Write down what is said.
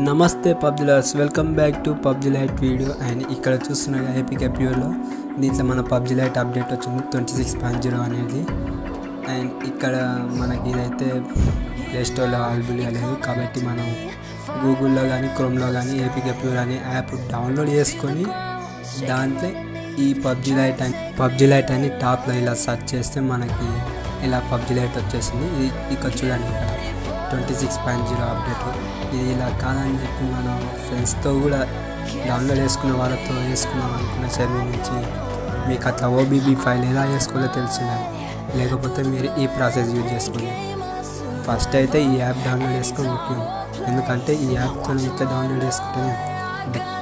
నమస్తే పబ్జిలర్స్, welcome back to PUBG lite video. And ఇక్కడ చూస్తున్న ఏపీకే ప్యూర్లో దీంట్లో మన పబ్జి లైట్ అప్డేట్ వచ్చింది 26.0 అనేది. అండ్ ఇక్కడ మనకి ఇదైతే ప్లేస్టోర్లో అవైలబుల్ లేదు కాబట్టి మనం గూగుల్లో కానీ క్రోమ్లో కానీ ఏపీకే ప్యూర్ అనే యాప్ డౌన్లోడ్ చేసుకొని దాంట్లో ఈ పబ్జి లైట్ అని టాప్లో ఇలా సెర్చ్ చేస్తే మనకి ఇలా పబ్జి లైట్ వచ్చేసింది. ఇది ఇక్కడ చూడండి, ఇక్కడ 26.0 అప్డేట్. ఇది ఇలా కాదని చెప్పి మనం ఫ్రెండ్స్తో కూడా డౌన్లోడ్ చేసుకున్న వాళ్ళతో వేసుకున్నాం అనుకున్న సర్వీ నుంచి మీకు అట్లా ఓబీబీ ఫైల్ ఎలా వేసుకోవాలో తెలిసిందని, లేకపోతే మీరు ఈ ప్రాసెస్ యూజ్ చేసుకోండి. ఫస్ట్ అయితే ఈ యాప్ డౌన్లోడ్ చేసుకొని ముఖ్యం, ఎందుకంటే ఈ యాప్తో ఇట్లా డౌన్లోడ్ చేసుకుంటే